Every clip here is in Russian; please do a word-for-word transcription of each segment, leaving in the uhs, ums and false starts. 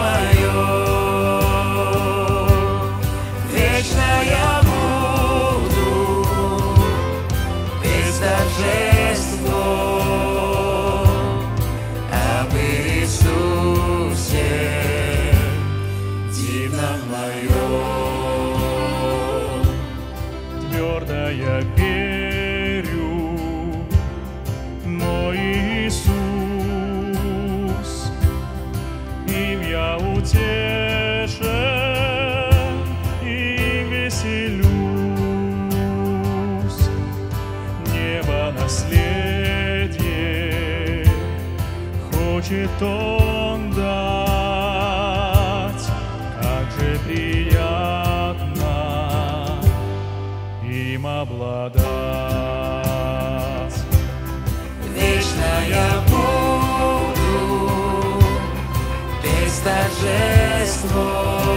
мое. Вечно я буду без торжества об Иисусе дивном моем. Твердо я верю, мой Иисус, им я утешен и веселюсь. Небо наследие хочет Он дать, как же приятно им обладать. Вечно я буду без торжества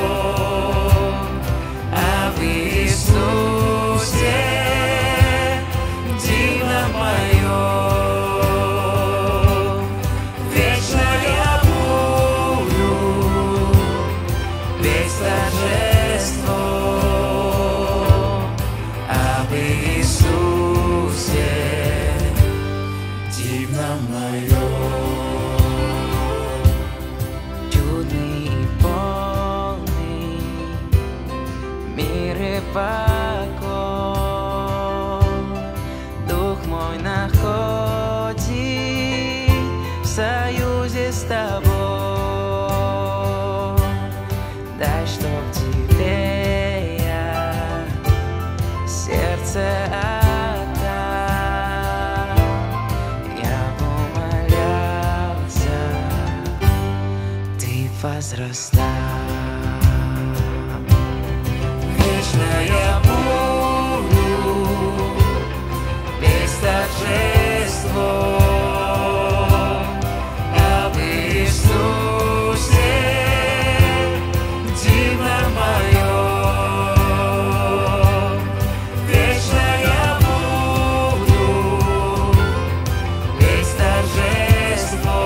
об Иисусе дивном моем. Вечно я буду без торжества об Иисусе дивном моем. Чудный и полный мир и покой Дух мой находит в союзе с тобой. Дай, чтоб тебе я сердце отдал. Я умолялся, ты возрастал. Вечно я буду без торжества об Иисусе дивном моем. Вечно я буду без торжества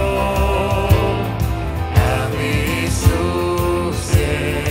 об Иисусе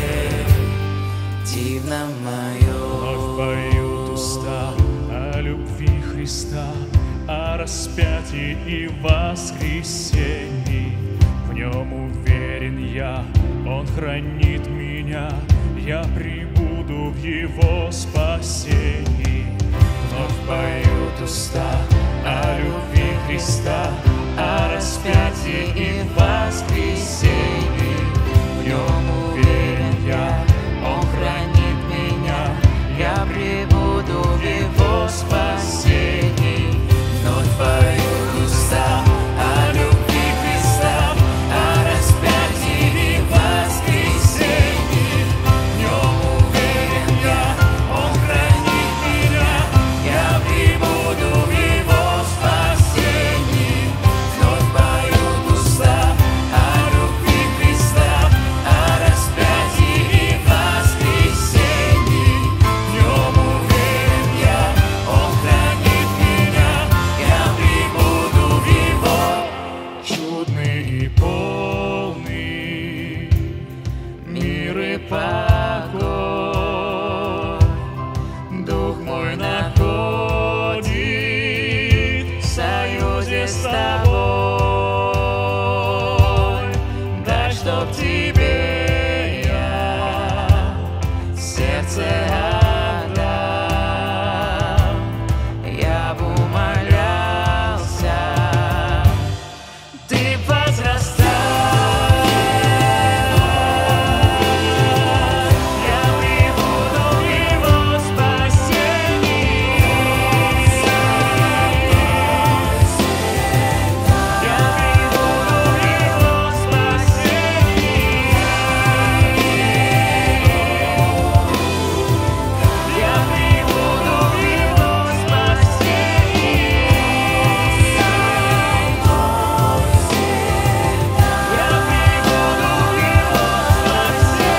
дивном моем. Вновь поют уста о любви Христа, о распятии и воскресении. В нем уверен я, Он хранит меня, я пребуду в Его спасении. Вновь поют уста о любви Христа, о распятии и воскресении. В нем уверен я, Он хранит меня, я пребуду в Его спасении. Вновь поют уста о любви Христа, о распятии и воскресении. В нем уверен я, Он хранит меня, я пребуду в Его спасении. Вновь поют уста о любви Христа, о распятии и воскресении. В нем уверен я, Он хранит меня, я пребуду в Его. Чудный и полный мир и покой Дух мой находит в союзе с тобой. Дай, чтоб тебе я сердце отдам. Я б умолялся, ты возрастал. Я пребуду в Его спасении. Я пребуду в Его спасении. Я пребуду в Его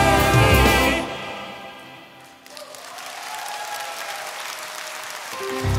спасении.